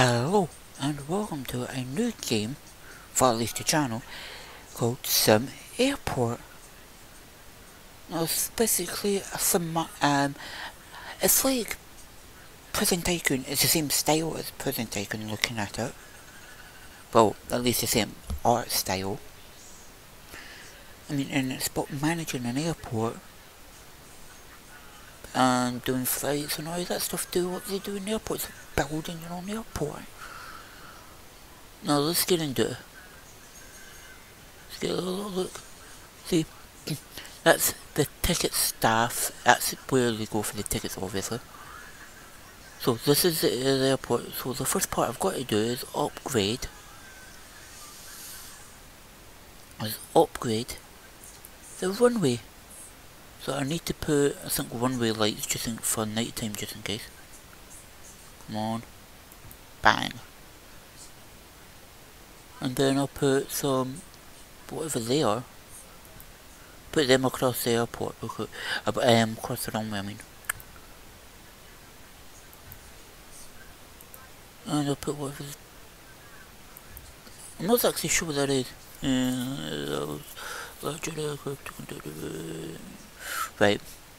Hello and welcome to a new game for at least the channel called Sim Airport. Now it's basically a sim, it's like Prison Tycoon. It's the same style as Prison Tycoon looking at it. Well, at least the same art style. I mean, and it's about managing an airport and doing flights and all that stuff. Do what they do in airports, building your own airport. Now let's get into it. Let's get a little look. See, that's the ticket staff. That's where they go for the tickets, obviously. So this is the airport. So the first part I've got to do is upgrade. The runway. So I need to put, I think, runway lights just for night time, just in case. Come on. Bang. And then I'll put some, whatever they are. Put them across the airport. Okay. Across the runway, I mean. And I'll put whatever. I'm not actually sure what that is. Right.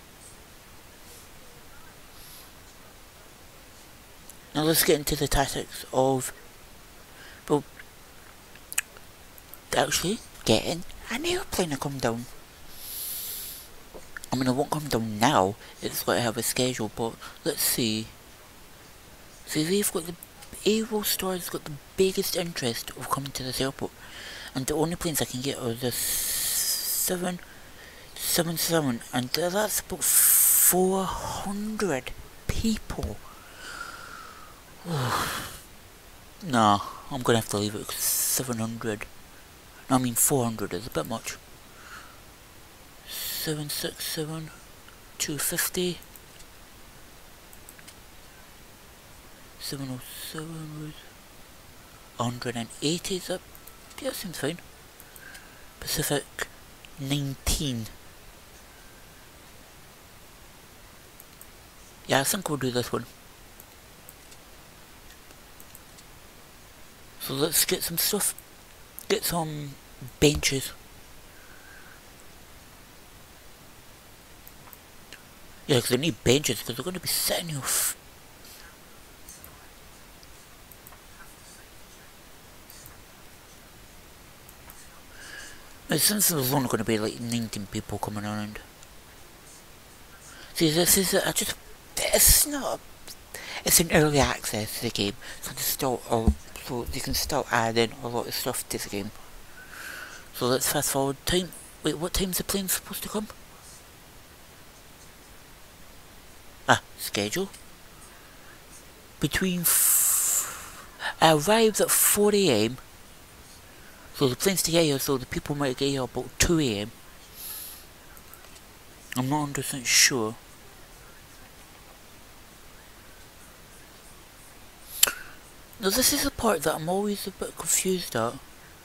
Now let's get into the tactics of, well, actually getting an airplane to come down. I mean, it won't come down now. It's got to have a schedule, but let's see. See, they've got the Aerostar's got the biggest interest of coming to this airport, and the only planes I can get are the 777, and that's about 400 people. Nah, I'm gonna have to leave it. 700. I mean 400 is a bit much. 767, 250, 707, 180 is up. Yeah, seems fine. Pacific 19. Yeah, I think we'll do this one. So let's get some stuff. Get some benches. Yeah, because they need benches because they're going to be sitting here. Since there's only going to be like 19 people coming around. See, this is it's not. It's an early access to the game, so so they can still add in a lot of stuff to the game. So let's fast forward time. Wait, what time's the plane supposed to come? Schedule. Arrives at 4 AM. So the plane's to get here, so the people might get here about 2 AM. I'm not 100% sure. Now this is the part that I'm always a bit confused at.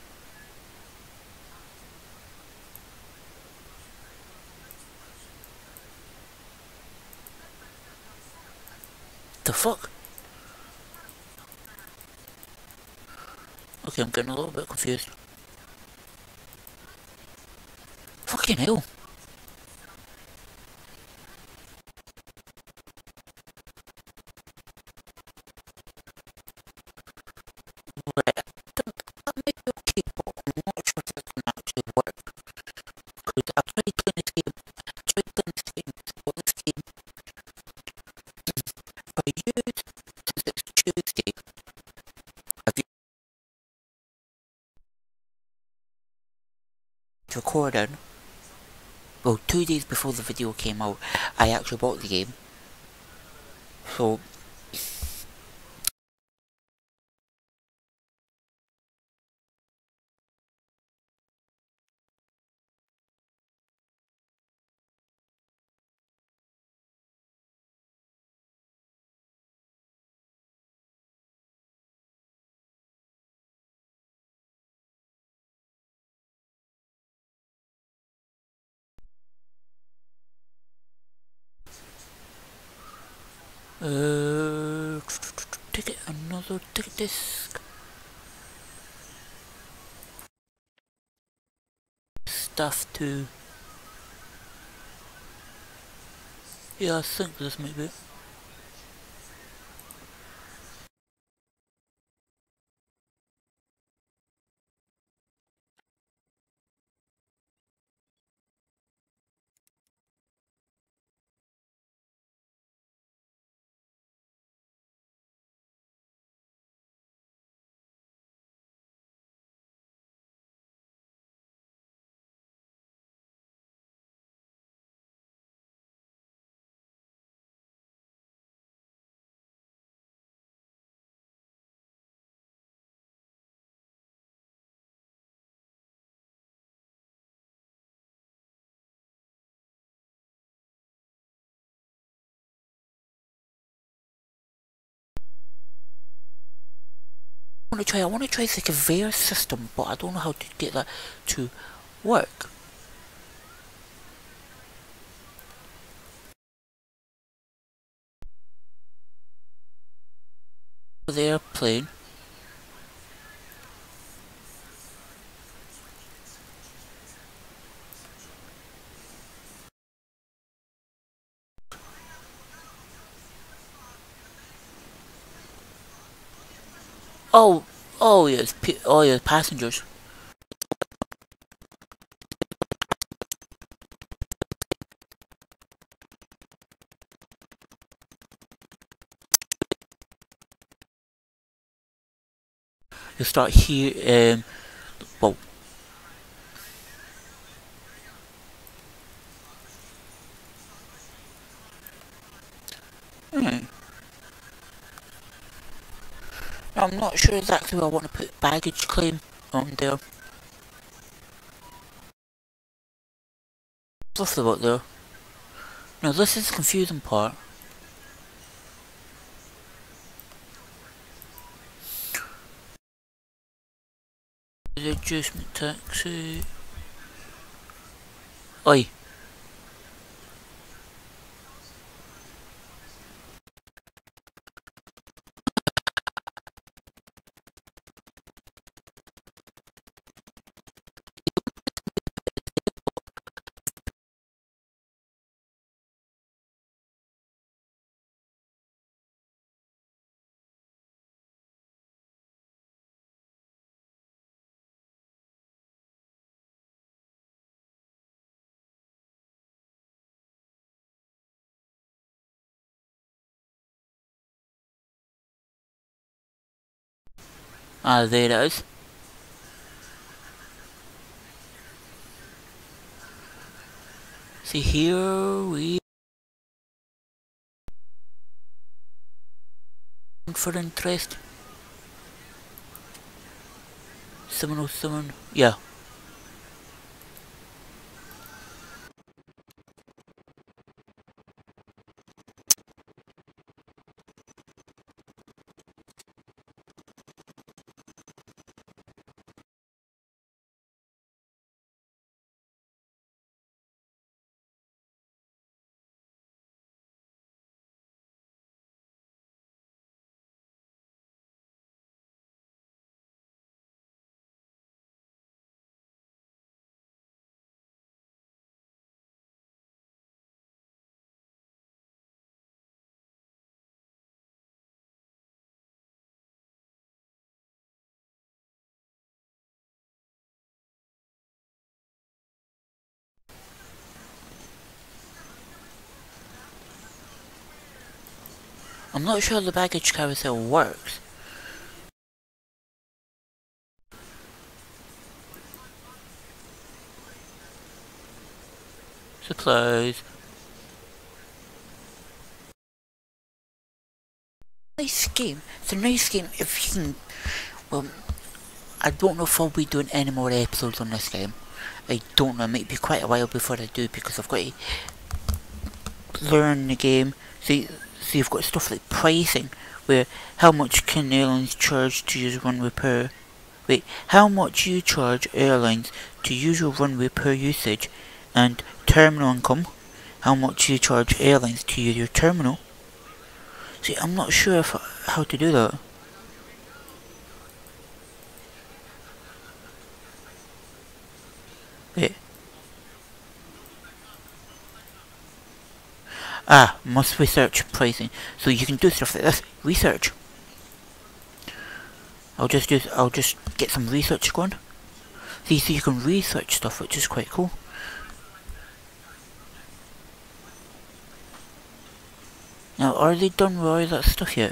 The fuck? Okay, I'm getting a little bit confused. Fucking hell. Right, that might be okay, but I'm not sure if it's gonna actually work. Because I tried playing this game, for this game, if I use, since it's Tuesday, I've used recording. Well, 2 days before the video came out, I actually bought the game. So, ticket and another disc. Stuff too. Yeah, I think this might be it. I want to try the conveyor system, but I don't know how to get that to work. The airplane. Oh, oh yes, oh yes, passengers. You start here, well, hmm. I'm not sure exactly where I want to put baggage claim on there. Stuff about there. Now this is the confusing part. The adjustment taxi. Oi. Ah, there it is. See here we for interest. 707. Yeah. I'm not sure the baggage carousel works. Supplies. Nice game. It's a nice game if you can. Well, I don't know if I'll be doing any more episodes on this game. I don't know, it might be quite a while before I do because I've got to learn the game. See, you've got stuff like pricing, where how much can airlines charge to use runway per... Wait, how much you charge airlines to use your runway per usage, and terminal income, how much you charge airlines to use your terminal. See, I'm not sure how to do that. Wait. Ah, must research pricing. So you can do stuff like this. Research. I'll just get some research going. See, so you can research stuff, which is quite cool. Now, are they done with all that stuff yet?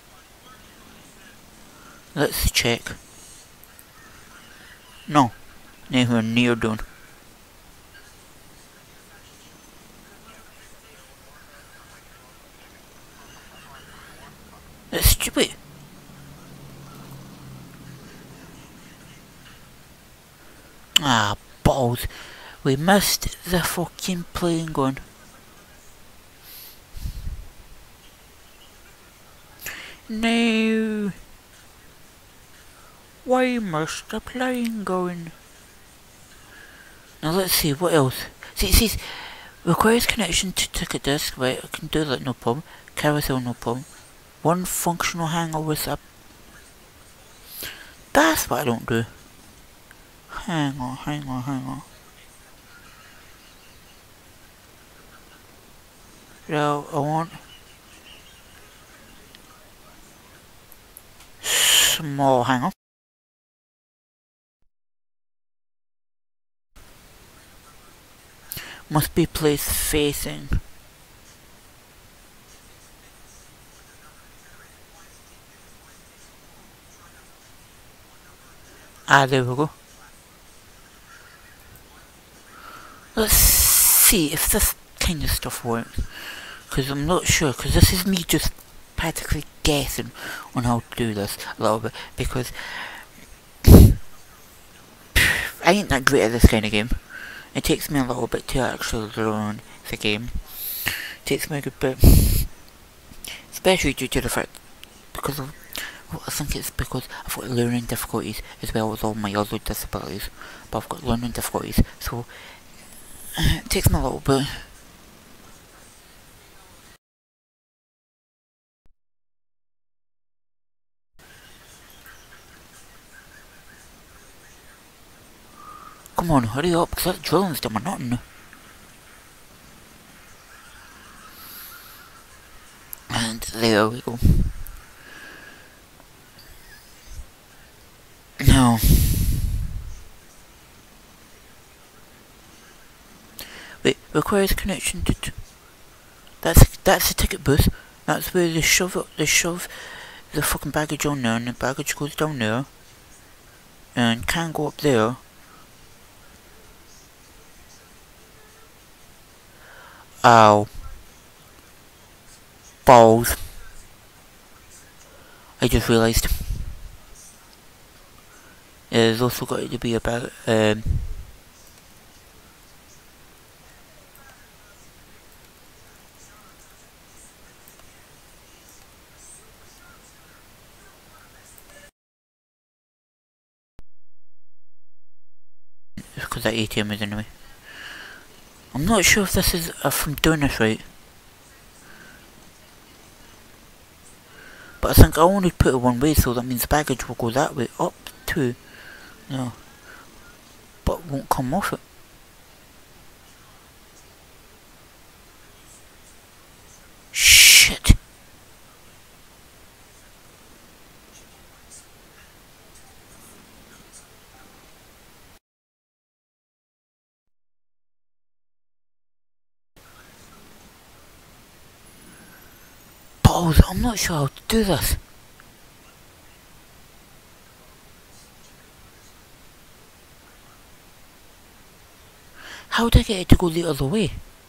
Let's check. No, nowhere near done. That's stupid. Ah, balls. We missed the fucking plane going. No. Why must the plane going? Now let's see, what else? See, it says, requires connection to ticket desk. Right, I can do that, no problem. Carousel, no problem. One functional hangover up. That's what I don't do. Hang on. Now, I want small hangar. Must be placed facing. Ah, there we go. Let's see if this kind of stuff works. Because I'm not sure, because this is me just practically guessing on how to do this a little bit. Because I ain't that great at this kind of game. It takes me a little bit to actually learn the game. It takes me a good bit. Especially due to the fact, because of, well, I think it's because I've got learning difficulties as well as all my other disabilities. But I've got learning difficulties, so it takes me a little bit. Come on, hurry up, because that drilling's done my nothing. And there we go. No. Wait, requires connection to that's the ticket booth. That's where they shove the fucking baggage on there, and the baggage goes down there. And can go up there. Ow. Balls. I just realised. There's also got to be about because that ATM is anyway. I'm not sure if this is if I'm doing this right. But I think I only put it one way, so that means the baggage will go that way up to, no, but won't come off it. Shit. Balls, I'm not sure how to do this. How did I get it to go the other way?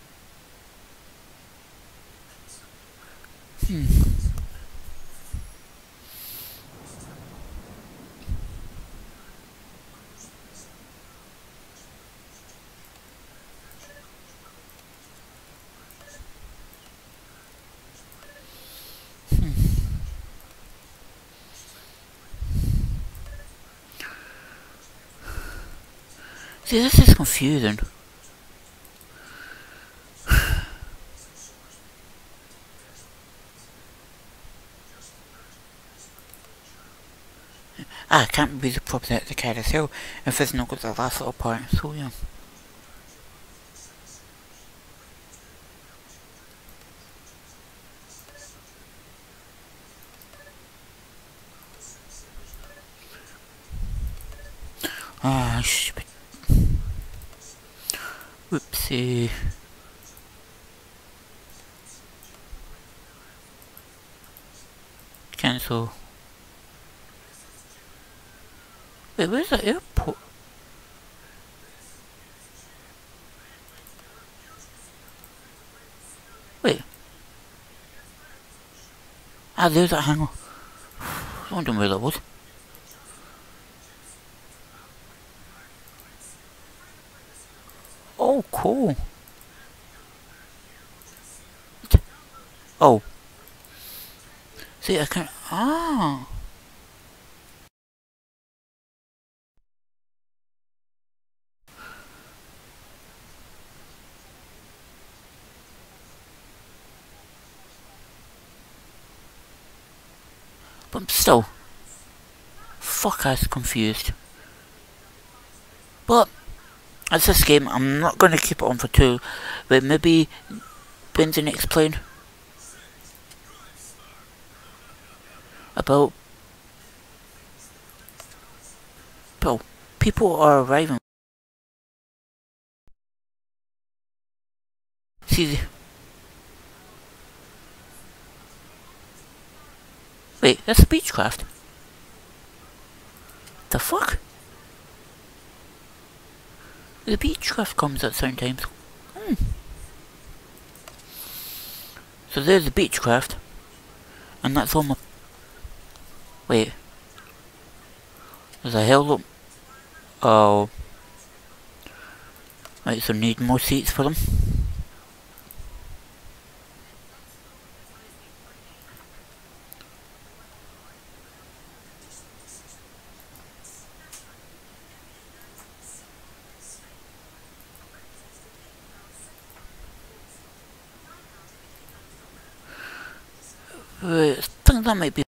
See, this is confusing. Ah, I can't be the property at the carousel if it's not got the last little part, so yeah. Ah, stupid. Whoopsie. Cancel. Wait, where's the airport? Wait. Ah, there's that hangar. I wondering where that was. Oh, cool. Oh. See, I can't. Ah. But still. Fuck, I was confused. But, as this game, I'm not going to keep it on for 2. But maybe, when's the next plane? About... Bro, people are arriving. See... Wait, that's a Beechcraft. The fuck? The Beechcraft comes at certain times. So there's the Beechcraft. And that's all my... Wait. There's a hell of... Oh. Right, so need more seats for them. I think that might be...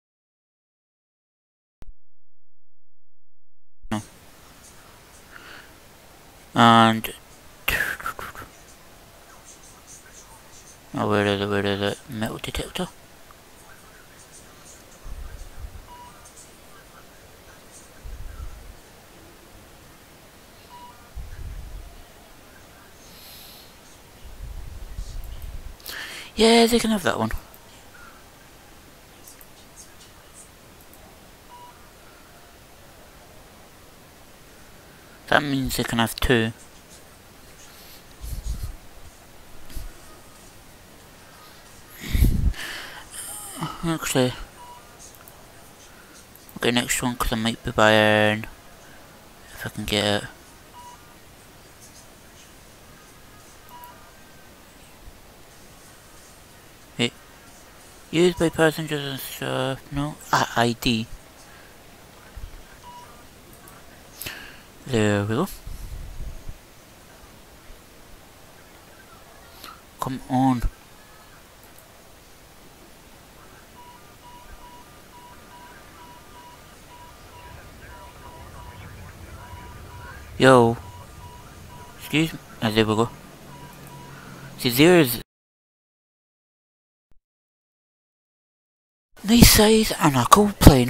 No. And... Oh, where is it? Metal detector? Yeah, they can have that one. That means they can have 2. Actually, I'll get next one because I might be buying, if I can get it. Wait, used by passengers and stuff, no, ID. There we go. Come on. Yo. Excuse me. Ah, there we go. See, there's... Nice size and a cool plane.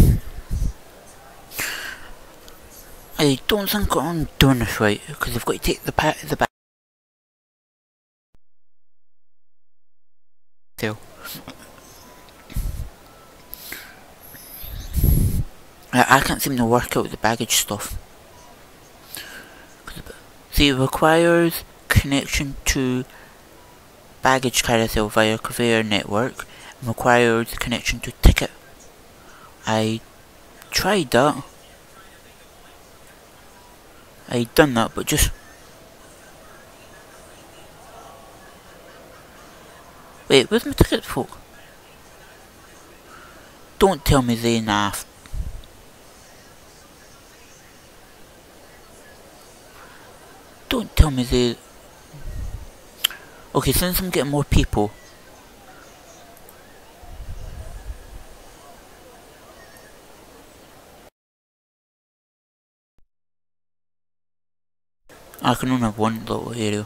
I don't think I'm doing this right, because I've got to take the back. I can't seem to work out the baggage stuff. See, it requires connection to baggage carousel via conveyor network, and requires connection to ticket. I tried that. I done that, but just... Wait, where's my ticket for? Don't tell me they naff. Don't tell me they... Okay, since I'm getting more people... I can only have one little area.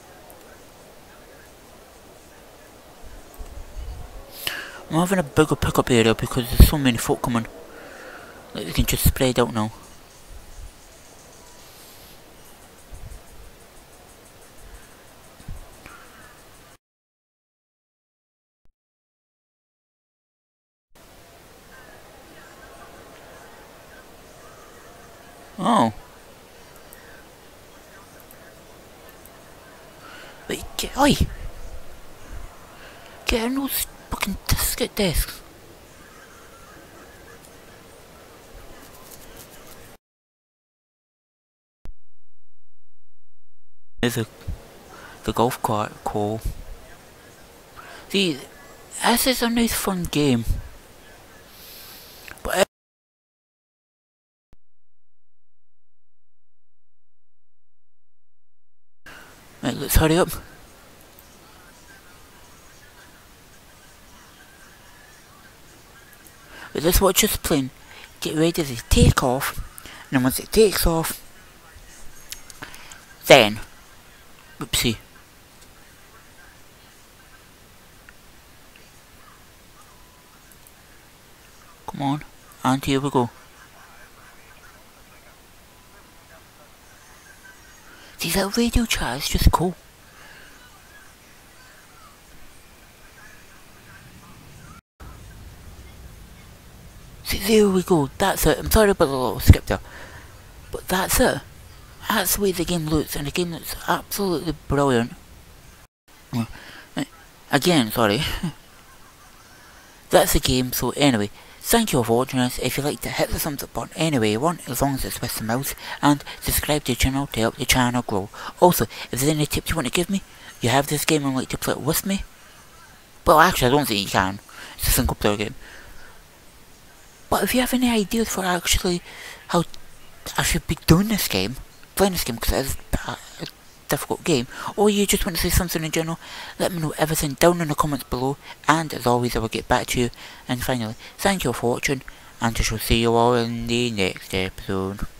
I'm having a bigger pickup area because there's so many folk coming. Like, we can just spread out now. Oh. Wait, oi! Get on those fucking disket desks. There's the golf cart, cool. See, this is a nice fun game. But right, let's hurry up. But let's watch this plane get ready to take off, and then once it takes off, then, whoopsie. Come on, and here we go. See, that radio chat is just cool. See, there we go, that's it. I'm sorry about the little skip there. But that's it. That's the way the game looks, and the game looks absolutely brilliant. Again, sorry. That's the game, so anyway, thank you all for watching this. If you like to hit the thumbs up button anyway you want, as long as it's with the mouse, and subscribe to the channel to help the channel grow. Also, if there's any tips you want to give me, you have this game and like to play it with me, well actually I don't think you can, it's a single player game. But if you have any ideas for actually how I should be doing this game, playing this game, because it is a difficult game, or you just want to say something in general, let me know everything down in the comments below, and as always I will get back to you. And finally, thank you all for watching, and I shall see you all in the next episode.